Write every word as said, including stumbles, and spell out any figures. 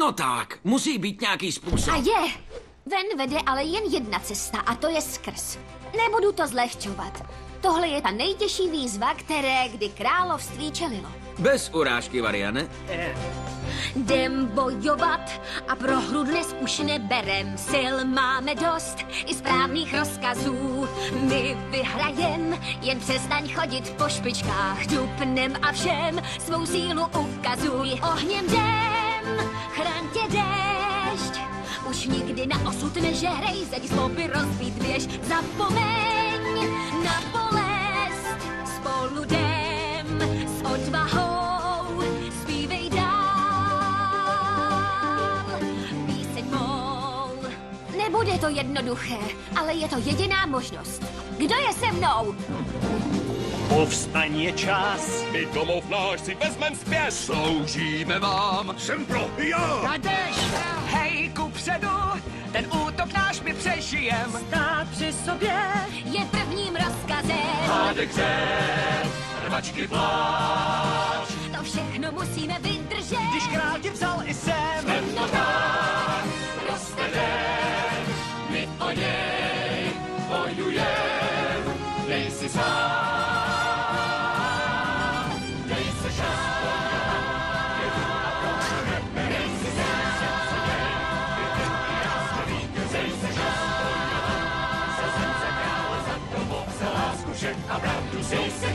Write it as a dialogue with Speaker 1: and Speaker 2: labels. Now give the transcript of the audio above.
Speaker 1: No tak, musí být nějaký způsob.
Speaker 2: A je! Ven vede ale jen jedna cesta a to je skrz. Nebudu to zlehčovat. Tohle je ta nejtěžší výzva, které kdy království čelilo.
Speaker 1: Bez urážky, Variane.
Speaker 2: Jdem bojovat a pro hru dnes už neberem. Sil máme dost i správných rozkazů. My vyhrajem, jen přestaň chodit po špičkách. Dupnem a všem svou sílu ukazuj. Ohněm jdem, chraň tě déšť. Už nikdy na osud nežehrej, zeď sloupy rozbít běž. Zapomeň na bolest, spolu jdem s odvahou. Zpívej dál, píseň mou. Nebude to jednoduché, ale je to jediná možnost. Kdo je se mnou?
Speaker 3: Povstaň je čas.
Speaker 4: My domov náš si vezmem zpět.
Speaker 5: Sloužíme vám.
Speaker 4: Jsem pro, já.
Speaker 6: Nadeš, hej, kupředu, ten útok náš my přežijem.
Speaker 2: Stát při sobě je prvním rozkazem.
Speaker 5: Hádek řev, rvačky pláč.
Speaker 2: To všechno musíme vydržet.
Speaker 6: Když král tě vzal i sem.
Speaker 5: Temnota roste den, my o něj bojujem. Nejsi sám, nejsi šám. Je tu a proč nebe, nejsi sám. Nejsi šám, se srdce krále za tobou, za lásku všech a pravdu. Nejsi